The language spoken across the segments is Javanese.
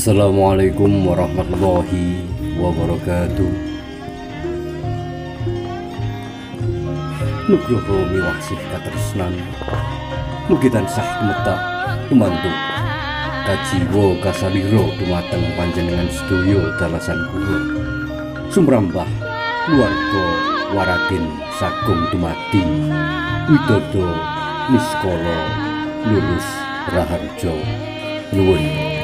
Assalamualaikum warahmatullahi wabarakatuh. Nugroho miwasih katresnan mugi tansah tumetak tumantuk kajiwa kasalira dumateng panjenengan sedaya dalasan kula sumrambah keluarga waratin sagung dumadi widodo niskala lurus raharja nuwun.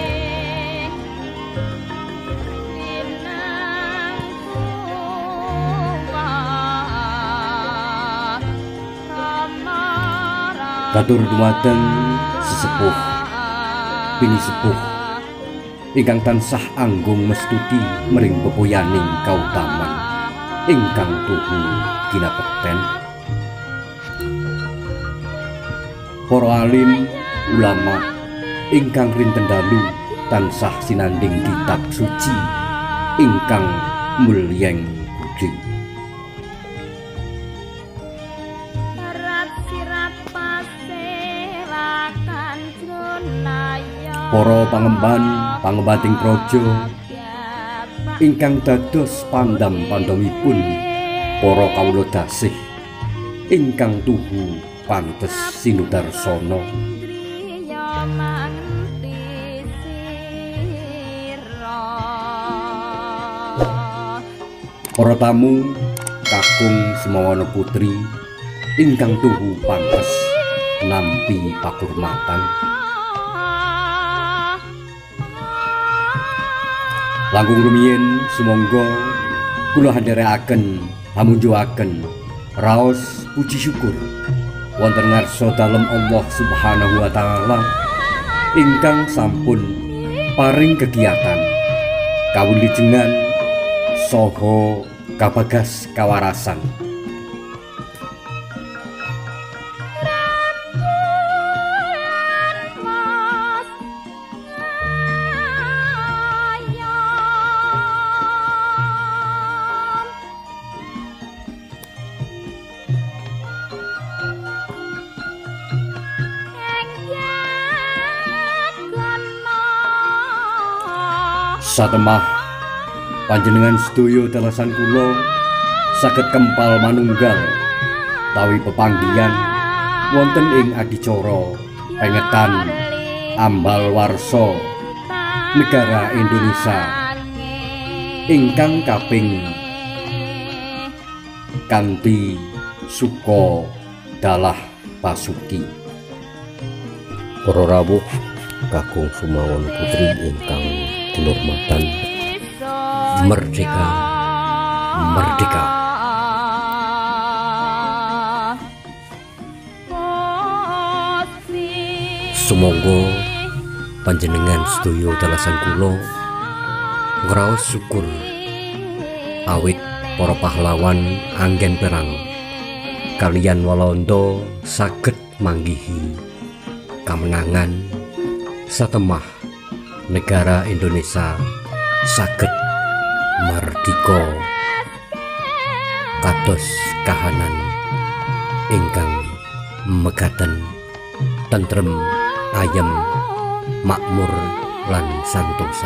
Katur dumateng sesepuh pinisepuh ingkang tansah anggung mestuti mering pepoyaning kautaman ingkang tuhu kinapekten. Para alim ulama ingkang rinten dalu tansah sinanding kitab suci ingkang mulyeng budi. Para pangemban pangembating praja ingkang dados pandam-pandamipun para kawula dasih ingkang tuhu pantes sinudarsana. Para tamu kakung semawana putri ingkang tuhu pantes nampi pakurmatan. Langkung rumiyin sumangga kula handharaken pamunjuaken raos puji syukur wonten ngarsa dalem Allah Subhanahu wa taala ingkang sampun paring kegiatan kawilijengan saha kabagas kawarasan. Satemah panjenengan sedaya dalasan kula saged kempal manunggal tawi pepanggihan wonten ing adicara pengetan ambal warsa negara Indonesia ingkang kaping kanthi suka dalah pasuki. Para rawuh kakung sumawon putri ingkang kinurmatan, merdeka, merdeka. Sumangga panjenengan sedaya dalasan kula ngraos syukur awit para pahlawan anggen perang kaliyan Walanda saged manggihi kamenangan satemah negara Indonesia saged mardika kados kahanan ingkang megaten tentrem ayem makmur lan santosa.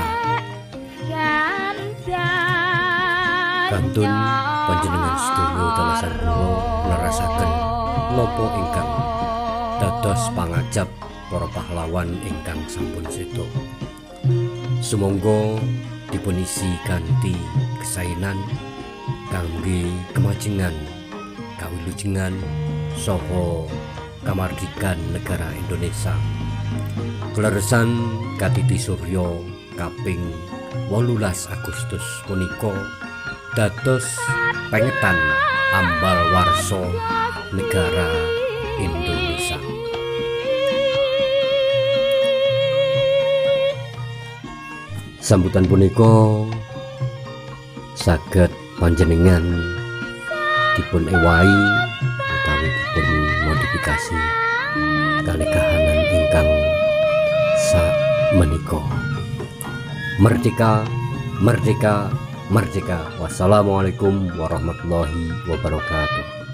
Kantun panjenengan sedaya dalasan kula nerasaken napa ingkang dados pangajab para pahlawan ingkang sampun seda. Sumangga dipunisi kanthi kesainan kangge kemajengan kawilujengan saha kamardikan negara Indonesia. Kleresan Katiti Surya kaping 18 Agustus punika dados pengetan ambal warsa negara Indonesia. Sambutan punika saged panjenengan dipun ewahi utawi dipun modifikasi kalih kahanan ingkang sakmenika. Merdeka, merdeka, merdeka. Wassalamualaikum warahmatullahi wabarakatuh.